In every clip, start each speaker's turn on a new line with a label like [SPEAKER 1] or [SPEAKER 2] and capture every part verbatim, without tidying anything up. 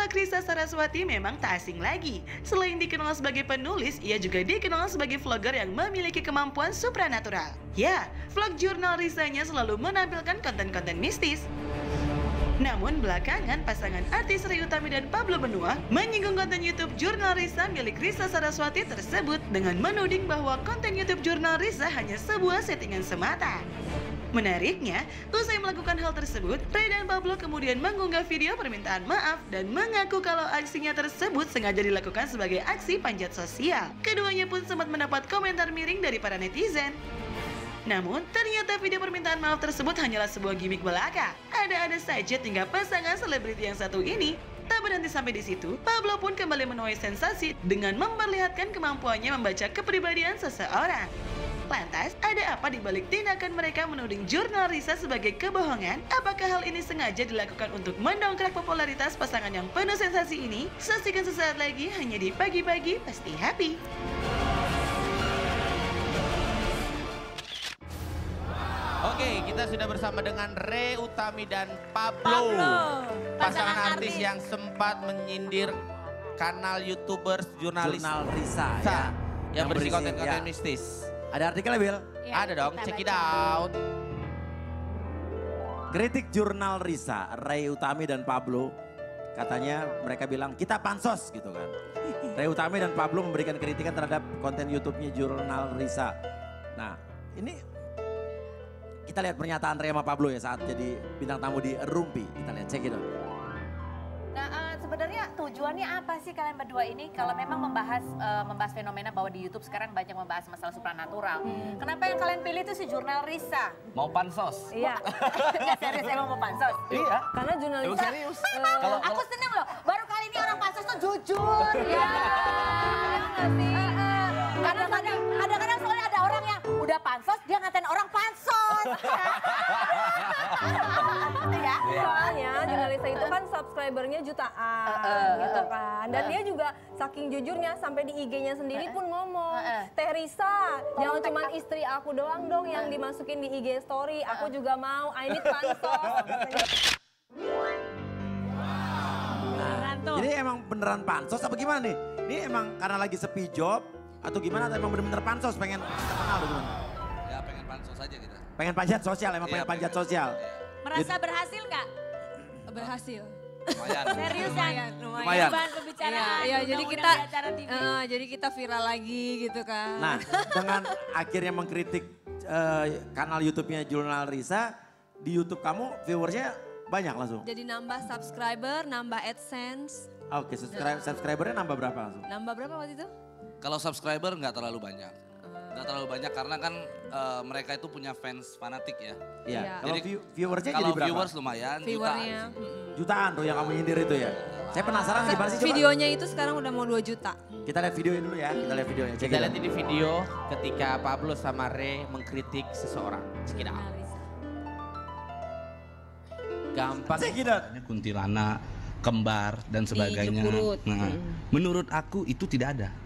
[SPEAKER 1] Sosok Risa Saraswati memang tak asing lagi. Selain dikenal sebagai penulis, ia juga dikenal sebagai vlogger yang memiliki kemampuan supranatural. Ya, vlog jurnal Risanya selalu menampilkan konten-konten mistis. Namun belakangan pasangan artis Ray Utami dan Pablo Benua menyinggung konten YouTube jurnal Risa milik Risa Saraswati tersebut dengan menuding bahwa konten YouTube jurnal Risa hanya sebuah settingan semata. Menariknya, usai melakukan hal tersebut, Ray dan Pablo kemudian mengunggah video permintaan maaf dan mengaku kalau aksinya tersebut sengaja dilakukan sebagai aksi panjat sosial. Keduanya pun sempat mendapat komentar miring dari para netizen. Namun, ternyata video permintaan maaf tersebut hanyalah sebuah gimmick belaka. Ada-ada saja tinggal pasangan selebriti yang satu ini. Tak berhenti sampai di situ, Pablo pun kembali menuai sensasi dengan memperlihatkan kemampuannya membaca kepribadian seseorang. Lantas, ada apa di balik tindakan mereka menuding jurnal Risa sebagai kebohongan? Apakah hal ini sengaja dilakukan untuk mendongkrak popularitas pasangan yang penuh sensasi ini? Saksikan sesaat lagi hanya di Pagi-Pagi Pasti Happy.
[SPEAKER 2] Oke, kita sudah bersama dengan Ray Utami dan Pablo.
[SPEAKER 3] Pablo,
[SPEAKER 2] Pasangan
[SPEAKER 3] pasangan
[SPEAKER 2] artis,
[SPEAKER 3] artis
[SPEAKER 2] yang sempat menyindir kanal YouTubers jurnalis
[SPEAKER 4] Jurnal Risa
[SPEAKER 2] Risa,
[SPEAKER 4] ya.
[SPEAKER 2] yang,
[SPEAKER 4] Yang
[SPEAKER 2] berisi
[SPEAKER 4] berisi,
[SPEAKER 2] konten-konten
[SPEAKER 4] ya.
[SPEAKER 2] mistis.
[SPEAKER 4] Ada artikelnya, Bil?
[SPEAKER 3] Ya,
[SPEAKER 2] Ada dong,
[SPEAKER 3] kita
[SPEAKER 2] check it
[SPEAKER 3] baca.
[SPEAKER 2] out.
[SPEAKER 4] Kritik jurnal Risa, Ray Utami dan Pablo. Katanya mereka bilang, kita pansos gitu kan. Ray Utami dan Pablo memberikan kritikan terhadap konten YouTube-nya jurnal Risa. Nah, ini kita lihat pernyataan Ray sama Pablo ya saat jadi bintang tamu di Rumpi. Kita lihat, cek itu.
[SPEAKER 3] Nah, uh, sebenarnya tujuannya apa sih kalian berdua ini kalau memang membahas uh, membahas fenomena bahwa di YouTube sekarang banyak membahas masalah supranatural. Hmm. Kenapa yang kalian pilih itu si jurnal Risa?
[SPEAKER 2] Mau pansos?
[SPEAKER 5] Iya,
[SPEAKER 3] Nggak serius emang mau pansos?
[SPEAKER 2] Iya.
[SPEAKER 5] karena jurnalis
[SPEAKER 2] Emang serius?
[SPEAKER 3] Uh,
[SPEAKER 2] Kalau
[SPEAKER 3] aku seneng loh, baru kali ini orang pansos tuh jujur. Ya, nggak sih? Uh, uh, kadang-kadang, kadang-kadang soalnya ada orang yang udah pansos, dia ngatain orang pansos. Ya?
[SPEAKER 5] soalnya jurnalis itu kan subscribernya jutaan
[SPEAKER 3] Uh, uh,
[SPEAKER 5] gitu kan. Dan
[SPEAKER 3] uh.
[SPEAKER 5] dia juga saking jujurnya sampai di I G-nya sendiri pun ngomong,
[SPEAKER 3] Uh, uh.
[SPEAKER 5] Teh Risa, jangan cuma istri aku doang dong yang dimasukin di I G story, aku juga mau, I need pansos.
[SPEAKER 4] Jadi emang beneran pansos apa gimana nih? Ini emang karena lagi sepi job atau gimana atau emang bener-bener pansos pengen terkenal atau gimana?
[SPEAKER 6] Ya pengen pansos aja kita.
[SPEAKER 4] Pengen panjat sosial, emang
[SPEAKER 6] Iya,
[SPEAKER 4] pengen panjat
[SPEAKER 6] pengen.
[SPEAKER 4] sosial.
[SPEAKER 7] Merasa berhasil nggak?
[SPEAKER 5] Berhasil.
[SPEAKER 6] Lumayan.
[SPEAKER 7] Seriusan?
[SPEAKER 6] Lumayan.
[SPEAKER 7] Bahan pembicaraan.
[SPEAKER 5] Iya, jadi
[SPEAKER 7] undang-undang
[SPEAKER 5] kita,
[SPEAKER 7] di acara T V.
[SPEAKER 5] eh, jadi kita viral lagi gitu kan.
[SPEAKER 4] Nah, dengan akhirnya mengkritik eh, kanal YouTube-nya Jurnal Risa, di YouTube kamu viewersnya banyak langsung?
[SPEAKER 5] Jadi nambah subscriber, nambah AdSense.
[SPEAKER 4] Oke, subscribe, subscribernya nambah berapa langsung?
[SPEAKER 5] Nambah berapa waktu itu?
[SPEAKER 6] Kalau subscriber nggak terlalu banyak. Nggak terlalu banyak karena kan eh, mereka itu punya fans fanatik ya.
[SPEAKER 4] Iya.
[SPEAKER 5] Iya.
[SPEAKER 4] Kalau
[SPEAKER 6] Jadi,
[SPEAKER 4] view- viewersnya jadi
[SPEAKER 6] Kalau
[SPEAKER 4] berapa?
[SPEAKER 6] viewers lumayan,
[SPEAKER 5] Viewernya.
[SPEAKER 6] jutaan sih.
[SPEAKER 4] Jutaan tuh yang kamu nyindir itu ya. Saya penasaran gimana sih coba.
[SPEAKER 5] Videonya itu sekarang udah mau dua juta.
[SPEAKER 4] Kita lihat videonya dulu ya, kita lihat videonya. Cek
[SPEAKER 2] Kita
[SPEAKER 4] it
[SPEAKER 2] lihat
[SPEAKER 4] out.
[SPEAKER 2] ini video ketika Pablo sama Ray mengkritik seseorang. Check it out. Gampang.
[SPEAKER 4] Cek it out.
[SPEAKER 6] Kuntilanak, kembar dan sebagainya.
[SPEAKER 5] Jepurut.
[SPEAKER 6] Nah, menurut aku itu tidak ada.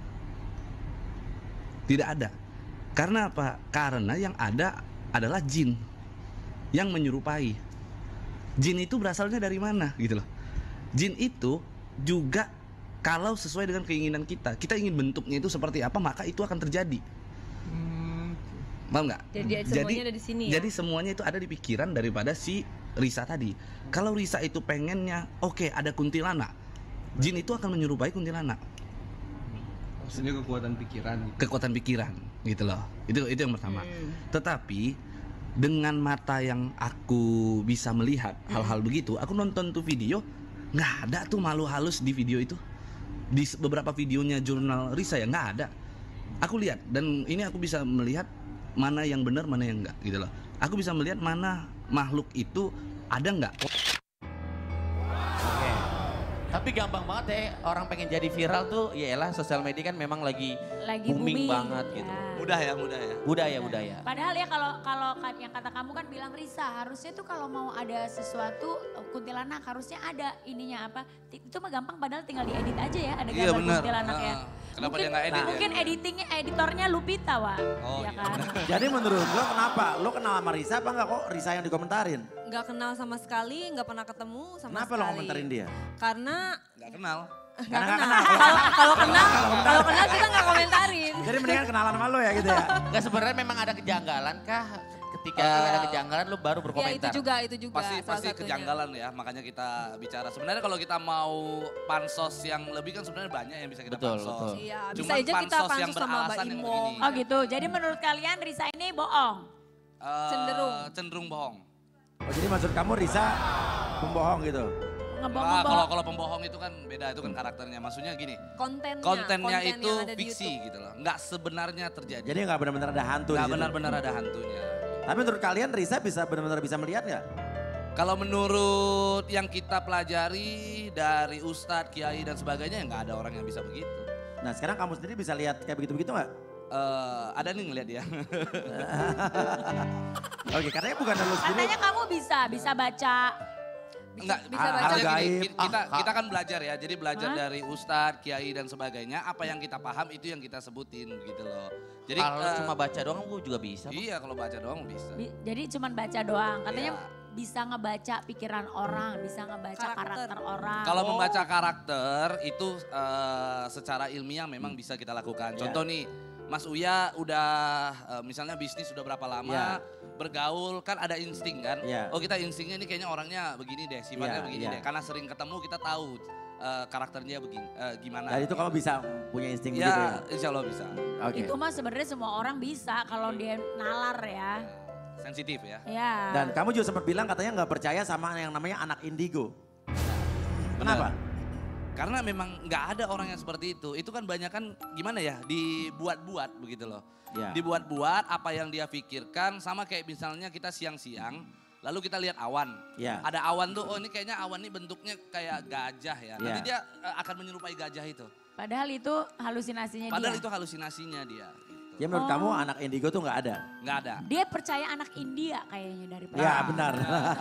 [SPEAKER 6] Tidak ada. Karena apa? Karena yang ada adalah jin yang menyerupai. Jin itu berasalnya dari mana gitu loh. Jin itu juga kalau sesuai dengan keinginan kita, kita ingin bentuknya itu seperti apa, maka itu akan terjadi. Paham nggak?
[SPEAKER 5] Jadi semuanya ada di sini ya?
[SPEAKER 6] Jadi semuanya itu ada di pikiran daripada si Risa tadi. Kalau Risa itu pengennya, oke ada kuntilanak, jin itu akan menyerupai kuntilanak.
[SPEAKER 8] Maksudnya kekuatan pikiran gitu.
[SPEAKER 6] Kekuatan pikiran gitu loh. Itu itu yang pertama. Tetapi dengan mata yang aku bisa melihat hal-hal begitu, aku nonton tuh video, nggak ada tuh malu halus di video itu. Di beberapa videonya jurnal Risa ya nggak ada. Aku lihat dan ini aku bisa melihat mana yang benar mana yang enggak gitu loh. Aku bisa melihat mana makhluk itu ada nggak.
[SPEAKER 2] Tapi gampang banget ya orang pengen jadi viral tuh, ya elah sosial media kan memang lagi,
[SPEAKER 7] Lagi
[SPEAKER 2] booming,
[SPEAKER 7] booming.
[SPEAKER 2] banget gitu.
[SPEAKER 7] Ya.
[SPEAKER 6] Mudah ya, mudah ya.
[SPEAKER 2] Budaya budaya.
[SPEAKER 7] Padahal ya kalau kalau kan yang kata kamu kan bilang Risa, harusnya tuh kalau mau ada sesuatu kuntilanak harusnya ada ininya apa. Itu mah gampang padahal tinggal diedit aja ya ada
[SPEAKER 6] Iya,
[SPEAKER 7] gambar
[SPEAKER 6] benar.
[SPEAKER 7] kuntilanak ya.
[SPEAKER 6] Ah,
[SPEAKER 9] Kenapa
[SPEAKER 7] mungkin,
[SPEAKER 9] dia nggak edit ya?
[SPEAKER 7] Mungkin editingnya, editornya Lupita, Wak.
[SPEAKER 9] Oh,
[SPEAKER 7] ya
[SPEAKER 9] iya
[SPEAKER 7] kan?
[SPEAKER 4] Jadi menurut lo kenapa? Lo kenal sama Risa apa enggak kok Risa yang dikomentarin?
[SPEAKER 5] Nggak kenal sama sekali, nggak pernah ketemu sama
[SPEAKER 4] Kenapa
[SPEAKER 5] sekali.
[SPEAKER 4] lo komentarin dia?
[SPEAKER 5] Karena
[SPEAKER 9] Nggak kenal.
[SPEAKER 5] nggak
[SPEAKER 4] Karena nggak
[SPEAKER 5] kenal.
[SPEAKER 4] kenal.
[SPEAKER 5] Kalau kalau kenal, kalau kenal kita nggak komentarin.
[SPEAKER 4] Jadi mendingan kenalan sama lo ya gitu ya?
[SPEAKER 2] Enggak sebenarnya memang ada kejanggalan kah? Ketika
[SPEAKER 9] Eh,
[SPEAKER 2] ada kejanggalan lu baru
[SPEAKER 5] Ya
[SPEAKER 2] berkomentar.
[SPEAKER 5] itu juga, itu juga
[SPEAKER 9] Pasti
[SPEAKER 5] salah
[SPEAKER 9] pasti
[SPEAKER 5] satunya.
[SPEAKER 9] kejanggalan ya, makanya kita bicara. Sebenarnya kalau kita mau pansos yang lebih kan sebenarnya banyak yang bisa kita
[SPEAKER 2] Betul,
[SPEAKER 9] pansos.
[SPEAKER 2] betul.
[SPEAKER 5] Iya, bisa
[SPEAKER 9] Cuman
[SPEAKER 5] aja kita
[SPEAKER 9] pansos yang
[SPEAKER 5] pansus sama Mbak
[SPEAKER 9] beralasan yang
[SPEAKER 5] Imo.
[SPEAKER 9] begini.
[SPEAKER 7] Oh gitu, jadi menurut kalian Risa ini bohong?
[SPEAKER 9] Eh,
[SPEAKER 5] Cenderung.
[SPEAKER 9] Cenderung bohong.
[SPEAKER 4] Oh jadi maksud kamu Risa pembohong gitu?
[SPEAKER 9] Wah, kalau
[SPEAKER 7] Ngebohong-ngebohong.
[SPEAKER 9] kalau pembohong itu kan beda, itu kan karakternya. Maksudnya gini,
[SPEAKER 5] Kontennya,
[SPEAKER 9] kontennya
[SPEAKER 5] konten
[SPEAKER 9] itu
[SPEAKER 5] yang ada di
[SPEAKER 9] fiksi
[SPEAKER 5] YouTube.
[SPEAKER 9] gitu loh. Nggak sebenarnya terjadi.
[SPEAKER 4] Jadi nggak benar-benar ada hantu di
[SPEAKER 9] Nggak
[SPEAKER 4] situ?
[SPEAKER 9] benar-benar ada hantunya.
[SPEAKER 4] Tapi menurut kalian Risa bisa benar-benar bisa melihat nggak?
[SPEAKER 9] Kalau menurut yang kita pelajari dari ustadz, kiai dan sebagainya, ya nggak ada orang yang bisa begitu.
[SPEAKER 4] Nah sekarang kamu sendiri bisa lihat kayak begitu-begitu nggak?
[SPEAKER 9] Eh, ada nih ngeliat dia.
[SPEAKER 4] Oke katanya bukan lo sendiri.
[SPEAKER 7] Katanya kamu bisa, bisa baca.
[SPEAKER 9] Enggak,
[SPEAKER 5] bisa
[SPEAKER 9] artinya
[SPEAKER 5] baca.
[SPEAKER 9] gini,
[SPEAKER 4] Gaib.
[SPEAKER 9] ki- kita, kita kan belajar ya, jadi belajar
[SPEAKER 7] Hah?
[SPEAKER 9] dari ustadz, kiai dan sebagainya, apa yang kita paham itu yang kita sebutin gitu loh. Jadi
[SPEAKER 2] Kalau
[SPEAKER 9] eh,
[SPEAKER 2] cuma baca doang gue juga bisa. kok.
[SPEAKER 9] iya kalau baca doang bisa.
[SPEAKER 7] Bi- Jadi cuman baca doang. Katanya
[SPEAKER 9] Iya.
[SPEAKER 7] bisa ngebaca pikiran orang, bisa ngebaca karakter,
[SPEAKER 5] Karakter.
[SPEAKER 7] orang.
[SPEAKER 9] Kalau
[SPEAKER 7] Oh.
[SPEAKER 9] membaca karakter itu eh, secara ilmiah memang bisa kita lakukan.
[SPEAKER 4] Iya.
[SPEAKER 9] Contoh nih, Mas Uya udah eh, misalnya bisnis sudah berapa lama,
[SPEAKER 4] Iya.
[SPEAKER 9] bergaul kan ada insting kan.
[SPEAKER 4] Iya.
[SPEAKER 9] Oh kita instingnya ini kayaknya orangnya begini deh, sifatnya
[SPEAKER 4] Iya,
[SPEAKER 9] begini
[SPEAKER 4] iya.
[SPEAKER 9] deh. Karena sering ketemu kita tahu eh, karakternya begini, eh, gimana.
[SPEAKER 4] Dan itu kamu bisa punya insting
[SPEAKER 9] Ya,
[SPEAKER 4] begitu ya?
[SPEAKER 9] insya Allah bisa.
[SPEAKER 4] Oke.
[SPEAKER 7] Itu mah sebenarnya semua orang bisa kalau dia nalar ya.
[SPEAKER 9] Sensitif ya.
[SPEAKER 7] Ya.
[SPEAKER 4] Dan kamu juga sempat bilang katanya nggak percaya sama yang namanya anak indigo. Kenapa?
[SPEAKER 9] Karena memang nggak ada orang yang seperti itu. Itu kan banyak kan gimana ya, dibuat-buat begitu loh.
[SPEAKER 4] Ya.
[SPEAKER 9] Dibuat-buat apa yang dia pikirkan, sama kayak misalnya kita siang-siang, lalu kita lihat awan.
[SPEAKER 4] Ya.
[SPEAKER 9] Ada awan tuh, oh ini kayaknya awan ini bentuknya kayak gajah ya. Nanti
[SPEAKER 4] Ya.
[SPEAKER 9] dia eh, akan menyerupai gajah itu.
[SPEAKER 7] Padahal itu halusinasinya
[SPEAKER 9] Padahal
[SPEAKER 7] dia.
[SPEAKER 9] itu halusinasinya dia. Gitu.
[SPEAKER 4] Ya menurut
[SPEAKER 7] Oh.
[SPEAKER 4] kamu anak indigo tuh nggak ada?
[SPEAKER 9] Nggak ada.
[SPEAKER 7] Dia percaya anak India kayaknya daripada.
[SPEAKER 4] Ya benar.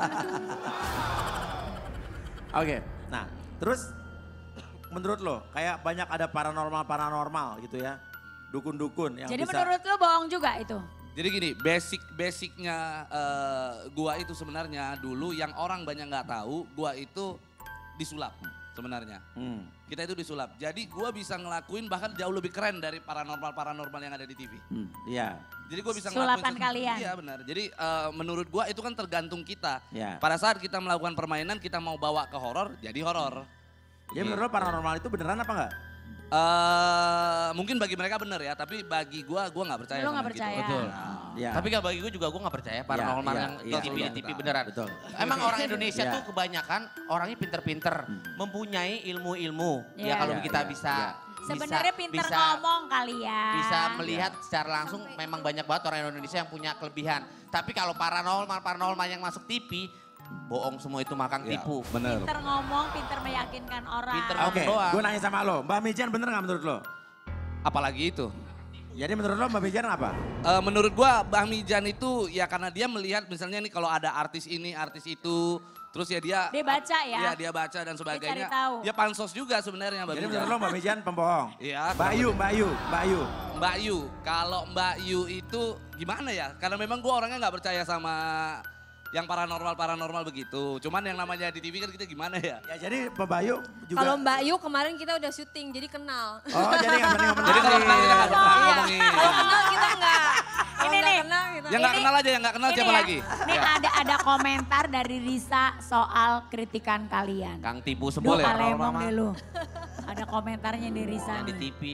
[SPEAKER 4] Oke, nah terus menurut lo kayak banyak ada paranormal-paranormal gitu ya. Dukun-dukun yang
[SPEAKER 7] Jadi
[SPEAKER 4] bisa.
[SPEAKER 7] menurut lo bohong juga itu?
[SPEAKER 9] Jadi gini, basic basicnya eh, gua itu sebenarnya dulu yang orang banyak nggak tahu, gua itu disulap sebenarnya.
[SPEAKER 4] Hmm.
[SPEAKER 9] Kita itu disulap. Jadi gua bisa ngelakuin bahkan jauh lebih keren dari paranormal-paranormal yang ada di T V.
[SPEAKER 4] Hmm, iya.
[SPEAKER 9] Jadi gua bisa
[SPEAKER 7] Sulapan
[SPEAKER 9] ngelakuin.
[SPEAKER 7] kalian.
[SPEAKER 9] Iya benar. Jadi eh, menurut gua itu kan tergantung kita.
[SPEAKER 4] Ya.
[SPEAKER 9] Pada saat kita melakukan permainan, kita mau bawa ke horor, jadi horor.
[SPEAKER 4] Jadi menurut lo paranormal itu beneran apa enggak?
[SPEAKER 9] Eh mungkin bagi mereka benar ya, tapi bagi gua, gua nggak percaya.
[SPEAKER 7] Lo
[SPEAKER 9] sama
[SPEAKER 7] nggak
[SPEAKER 9] gitu.
[SPEAKER 7] percaya?
[SPEAKER 2] Betul.
[SPEAKER 4] Ya.
[SPEAKER 2] Tapi gak bagi gue juga gue gak percaya paranormal
[SPEAKER 4] Iya,
[SPEAKER 2] yang
[SPEAKER 4] iya,
[SPEAKER 2] di
[SPEAKER 4] iya,
[SPEAKER 2] T V
[SPEAKER 4] betul.
[SPEAKER 2] di T V beneran.
[SPEAKER 4] Betul.
[SPEAKER 2] Emang orang Indonesia
[SPEAKER 4] Iya.
[SPEAKER 2] tuh kebanyakan orangnya pinter-pinter, mempunyai ilmu-ilmu.
[SPEAKER 7] Iya.
[SPEAKER 2] Ya kalau
[SPEAKER 4] Iya,
[SPEAKER 2] kita
[SPEAKER 4] iya,
[SPEAKER 2] bisa
[SPEAKER 4] iya.
[SPEAKER 7] Sebenarnya
[SPEAKER 2] bisa-
[SPEAKER 7] pinter
[SPEAKER 2] bisa-
[SPEAKER 7] ngomong kali ya.
[SPEAKER 2] bisa melihat secara langsung memang banyak banget orang Indonesia yang punya kelebihan. Tapi kalau paranormal paranormal yang masuk T V, bohong semua itu makang
[SPEAKER 9] Iya,
[SPEAKER 2] tipu.
[SPEAKER 9] bener.
[SPEAKER 7] Pinter ngomong, pinter meyakinkan orang.
[SPEAKER 2] Pinter
[SPEAKER 4] Oke,
[SPEAKER 2] doang.
[SPEAKER 4] gue nanya sama lo, Mbak Mijan bener nggak menurut lo?
[SPEAKER 9] Apalagi itu.
[SPEAKER 4] Jadi menurut lo Mbak Mijan apa?
[SPEAKER 9] Eh, menurut gua Bang Mijan itu ya karena dia melihat misalnya nih kalau ada artis ini, artis itu, terus ya dia
[SPEAKER 7] Dia baca ya?
[SPEAKER 9] Iya, dia baca dan sebagainya.
[SPEAKER 7] cari tahu.
[SPEAKER 9] Ya pansos juga sebenarnya Mbak
[SPEAKER 4] Jadi
[SPEAKER 9] Mijan.
[SPEAKER 4] menurut lo Mbak Mijan pembohong?
[SPEAKER 9] Iya.
[SPEAKER 4] Mbak Yu, Mbak Yu, Mbak Yu.
[SPEAKER 9] Mbak Yu, kalau Mbak Yu itu gimana ya? Karena memang gua orangnya nggak percaya sama yang paranormal-paranormal begitu. Cuman yang namanya di T V kan kita gimana ya?
[SPEAKER 4] Ya jadi Mbak Yu juga.
[SPEAKER 5] Kalau Mbak Yu kemarin kita udah syuting jadi kenal.
[SPEAKER 4] Oh jadi nggak berani ngomong.
[SPEAKER 9] Jadi kalau kenal kita nggak pernah
[SPEAKER 5] Iya.
[SPEAKER 9] ngomongin.
[SPEAKER 5] Kalau kenal kita enggak. Kalau
[SPEAKER 7] Ini
[SPEAKER 5] nggak
[SPEAKER 7] nih.
[SPEAKER 5] kenal kita.
[SPEAKER 9] Yang nggak
[SPEAKER 7] Ini-
[SPEAKER 9] kenal aja, yang nggak kenal
[SPEAKER 7] Ini
[SPEAKER 9] siapa
[SPEAKER 7] ya,
[SPEAKER 9] lagi?
[SPEAKER 7] Ini
[SPEAKER 9] Ya.
[SPEAKER 7] ada ada komentar dari Risa soal kritikan kalian.
[SPEAKER 2] Kang tipu
[SPEAKER 7] Duh
[SPEAKER 2] semua
[SPEAKER 7] Kalemong deh lu. Ada komentarnya di Risa
[SPEAKER 2] yang di
[SPEAKER 7] nih.
[SPEAKER 2] T V.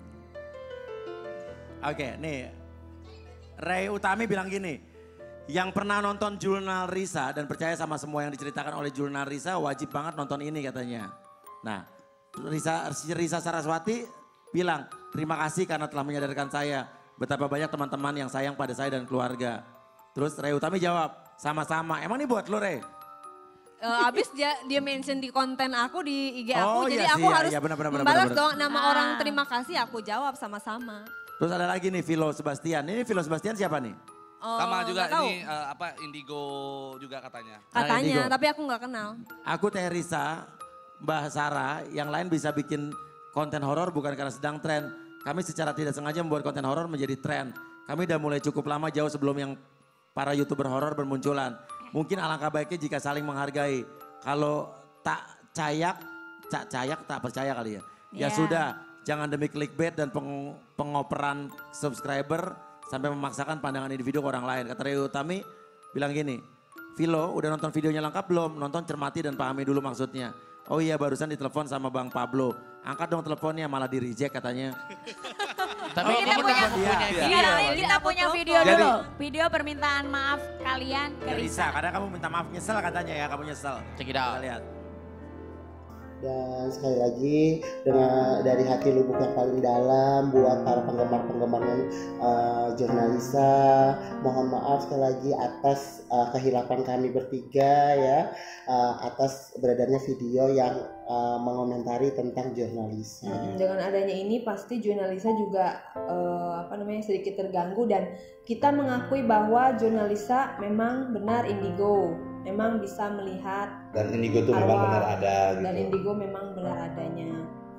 [SPEAKER 4] Oke nih, Ray Utami bilang gini, yang pernah nonton Jurnal Risa dan percaya sama semua yang diceritakan oleh Jurnal Risa wajib banget nonton ini katanya. Nah, Risa, Risa Saraswati bilang, terima kasih karena telah menyadarkan saya betapa banyak teman-teman yang sayang pada saya dan keluarga. Terus Ray Utami jawab, sama-sama. Emang ini buat lo Ray?
[SPEAKER 5] Eh, abis dia dia mention di konten aku di I G
[SPEAKER 4] Oh,
[SPEAKER 5] aku, jadi
[SPEAKER 4] iya
[SPEAKER 5] aku
[SPEAKER 4] sih, iya,
[SPEAKER 5] harus
[SPEAKER 4] iya, benar, benar, benar,
[SPEAKER 5] membalas
[SPEAKER 4] benar.
[SPEAKER 5] dong nama
[SPEAKER 7] Ah.
[SPEAKER 5] orang terima kasih aku jawab sama-sama.
[SPEAKER 4] Terus ada lagi nih Vilo Sebastian. Ini Vilo Sebastian siapa nih?
[SPEAKER 5] Oh,
[SPEAKER 9] Sama juga
[SPEAKER 5] nggak tahu.
[SPEAKER 9] ini eh, apa Indigo juga katanya.
[SPEAKER 5] Katanya,
[SPEAKER 4] Indigo.
[SPEAKER 5] tapi aku nggak kenal.
[SPEAKER 4] Aku Teh Risa, Mbah Sarah, yang lain bisa bikin konten horor bukan karena sedang tren. Kami secara tidak sengaja membuat konten horor menjadi tren. Kami udah mulai cukup lama jauh sebelum yang para YouTuber horor bermunculan. Mungkin alangkah baiknya jika saling menghargai. Kalau tak cayak, cak cayak tak percaya kali ya. Ya
[SPEAKER 7] Yeah.
[SPEAKER 4] sudah, jangan demi clickbait dan peng, pengoperan subscriber sampai memaksakan pandangan individu ke orang lain. Kata Ray Utami bilang gini, Vilo udah nonton videonya lengkap belum? Nonton cermati dan pahami dulu maksudnya. Oh iya barusan ditelepon sama Bang Pablo. Angkat dong teleponnya malah di reject katanya.
[SPEAKER 2] Tapi
[SPEAKER 7] kita
[SPEAKER 2] kamu
[SPEAKER 7] punya-
[SPEAKER 2] udah punya video.
[SPEAKER 7] Sekarang kita punya video
[SPEAKER 4] Jadi-
[SPEAKER 7] dulu. Video permintaan maaf kalian ke Risa.
[SPEAKER 4] Risa, karena kamu minta maaf nyesel katanya ya, kamu nyesel.
[SPEAKER 2] Check it out.
[SPEAKER 4] Kita lihat.
[SPEAKER 10] Dan sekali lagi dengan dari hati lubuk yang paling dalam buat para penggemar-penggemar uh, Jurnalisa, mohon maaf sekali lagi atas uh, kehilapan kami bertiga ya, uh, atas beredarnya video yang uh, mengomentari tentang Jurnalisa.
[SPEAKER 5] Hmm, dengan adanya ini pasti Jurnalisa juga eh, apa namanya sedikit terganggu dan kita mengakui bahwa Jurnalisa memang benar indigo, memang bisa melihat
[SPEAKER 11] Dan indigo itu memang
[SPEAKER 5] arwah,
[SPEAKER 11] benar ada gitu.
[SPEAKER 5] dan indigo memang benar adanya.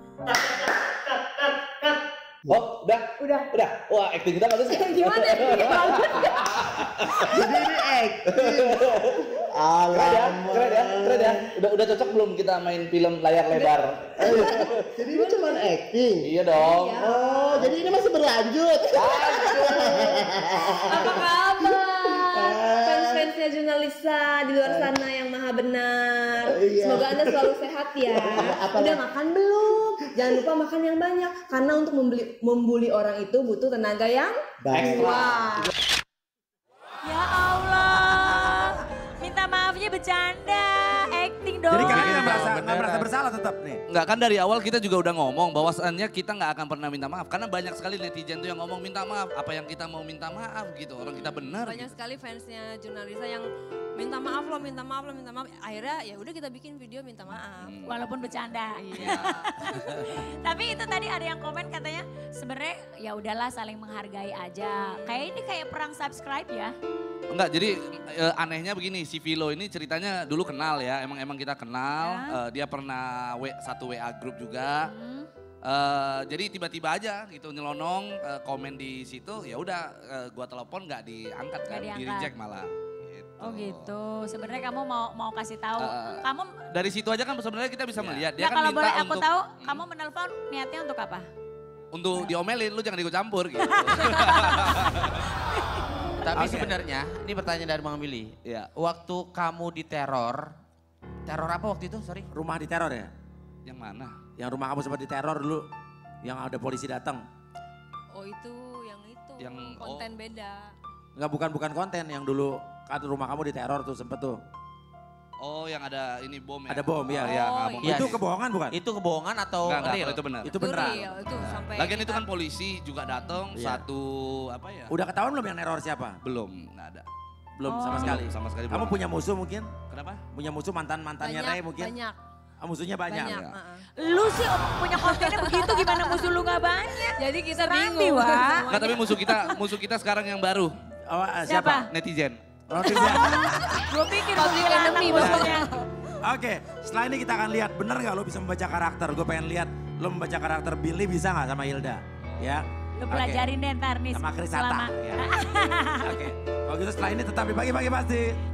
[SPEAKER 11] Oh, udah?
[SPEAKER 5] Udah.
[SPEAKER 11] Udah. Wah, acting kita bagus ya?
[SPEAKER 5] Gimana? Bagus nggak?
[SPEAKER 10] Jadi ini acting.
[SPEAKER 11] Keren ya, keren ya, keren ya. Udah udah cocok belum kita main film layar lebar?
[SPEAKER 10] Jadi ini cuma acting.
[SPEAKER 11] Iya dong.
[SPEAKER 10] Oh, jadi ini masih berlanjut.
[SPEAKER 5] Apa kabar? Fans-fansnya Jurnalisa di luar sana yang maha benar.
[SPEAKER 10] Iya.
[SPEAKER 5] Semoga Anda selalu sehat ya.
[SPEAKER 10] Apa-
[SPEAKER 5] Udah makan belum? Jangan lupa makan yang banyak. Karena untuk membeli, membuli orang itu butuh tenaga yang
[SPEAKER 10] Baik.
[SPEAKER 5] wah.
[SPEAKER 7] Ya Allah. Minta maafnya bercanda. Acting dong.
[SPEAKER 4] Jadi kalian nggak
[SPEAKER 2] Iya,
[SPEAKER 4] merasa, nggak
[SPEAKER 2] beneran.
[SPEAKER 4] merasa bersalah tetap nih?
[SPEAKER 9] Enggak kan dari awal kita juga udah ngomong bahwasannya kita nggak akan pernah minta maaf. Karena banyak sekali netizen tuh yang ngomong minta maaf. Apa yang kita mau minta maaf gitu. Orang kita benar
[SPEAKER 12] Banyak
[SPEAKER 9] gitu.
[SPEAKER 12] sekali fansnya Jurnalisa yang minta maaf loh, minta maaf loh, minta maaf. Akhirnya ya udah kita bikin video minta maaf.
[SPEAKER 7] Walaupun bercanda.
[SPEAKER 12] Iya.
[SPEAKER 7] Tapi itu tadi ada yang komen katanya sebenarnya ya udahlah saling menghargai aja. Kayak ini kayak perang subscribe ya.
[SPEAKER 9] Enggak, jadi eh, anehnya begini, si Vilo ini ceritanya dulu kenal ya, emang emang kita kenal,
[SPEAKER 7] Ya.
[SPEAKER 9] eh, dia pernah w, satu W A grup juga,
[SPEAKER 7] Hmm.
[SPEAKER 9] Eh, jadi tiba-tiba aja gitu nyelonong eh, komen di situ, ya udah eh, gua telepon nggak diangkat kan,
[SPEAKER 7] Nggak
[SPEAKER 9] di
[SPEAKER 7] diangkat.
[SPEAKER 9] reject malah. Gitu.
[SPEAKER 7] Oh gitu. Sebenarnya kamu mau mau kasih tahu.
[SPEAKER 9] Eh,
[SPEAKER 7] kamu
[SPEAKER 9] Dari situ aja kan sebenarnya kita bisa melihat dia
[SPEAKER 7] nah
[SPEAKER 9] kan
[SPEAKER 7] kalau
[SPEAKER 9] minta
[SPEAKER 7] boleh aku
[SPEAKER 9] untuk
[SPEAKER 7] tahu, kamu menelpon niatnya untuk apa?
[SPEAKER 9] untuk diomelin, lu jangan ikut campur gitu.
[SPEAKER 2] Tapi
[SPEAKER 4] Oke.
[SPEAKER 2] sebenarnya, ini pertanyaan dari Bang Billy.
[SPEAKER 9] Iya.
[SPEAKER 2] Waktu kamu diteror, teror apa waktu itu? Sorry.
[SPEAKER 4] Rumah diteror ya?
[SPEAKER 9] Yang mana?
[SPEAKER 4] Yang rumah kamu sempat diteror dulu, yang ada polisi datang.
[SPEAKER 12] Oh itu yang itu
[SPEAKER 9] Yang-
[SPEAKER 12] konten
[SPEAKER 9] oh.
[SPEAKER 12] beda.
[SPEAKER 4] Enggak, bukan bukan konten yang dulu kan rumah kamu diteror tuh sempet tuh.
[SPEAKER 9] Oh yang ada ini bom ya?
[SPEAKER 4] Ada bom, ya.
[SPEAKER 9] Oh, iya,
[SPEAKER 12] Oh,
[SPEAKER 9] nggak bom.
[SPEAKER 2] iya.
[SPEAKER 4] Itu kebohongan bukan?
[SPEAKER 2] Itu kebohongan atau
[SPEAKER 9] Enggak, enggak,
[SPEAKER 2] real?
[SPEAKER 9] itu benar.
[SPEAKER 4] Itu beneran.
[SPEAKER 12] real, itu sampai
[SPEAKER 9] Lagian itu
[SPEAKER 12] kita-
[SPEAKER 9] kan polisi juga datang
[SPEAKER 4] Iya.
[SPEAKER 9] satu apa ya?
[SPEAKER 4] Udah ketahuan belum yang neror siapa?
[SPEAKER 9] Belum, nggak ada.
[SPEAKER 4] Belum
[SPEAKER 7] Oh.
[SPEAKER 4] sama sekali.
[SPEAKER 9] Belum, sama sekali
[SPEAKER 4] Kamu
[SPEAKER 9] belum.
[SPEAKER 4] punya musuh mungkin?
[SPEAKER 9] Kenapa?
[SPEAKER 4] Punya musuh mantan-mantannya
[SPEAKER 12] banyak,
[SPEAKER 4] Ray mungkin?
[SPEAKER 12] banyak,
[SPEAKER 4] Ah, musuhnya banyak.
[SPEAKER 12] banyak.
[SPEAKER 9] Iya.
[SPEAKER 12] uh-uh.
[SPEAKER 7] Lu sih punya kontennya begitu gimana musuh lu gak banyak?
[SPEAKER 12] Jadi kita
[SPEAKER 7] Serambi,
[SPEAKER 12] bingung.
[SPEAKER 7] Wak.
[SPEAKER 9] Enggak, tapi musuh kita musuh kita sekarang yang baru,
[SPEAKER 4] Oh, ah,
[SPEAKER 7] Siapa?
[SPEAKER 4] siapa?
[SPEAKER 9] netizen.
[SPEAKER 4] Oh, tidak.
[SPEAKER 7] Gue pikir
[SPEAKER 12] Public
[SPEAKER 7] kuntilanak
[SPEAKER 12] enemy,
[SPEAKER 7] musuhnya.
[SPEAKER 4] Oke, setelah ini kita akan lihat bener nggak lo bisa membaca karakter. Gue pengen lihat lo membaca karakter Billy bisa nggak sama Hilda, ya?
[SPEAKER 7] Lu
[SPEAKER 4] Oke.
[SPEAKER 7] pelajarin deh ntar nih.
[SPEAKER 4] Sama Krisata.
[SPEAKER 7] selama-
[SPEAKER 4] Ya. Oke, kalau gitu setelah ini tetap di pagi-pagi pasti.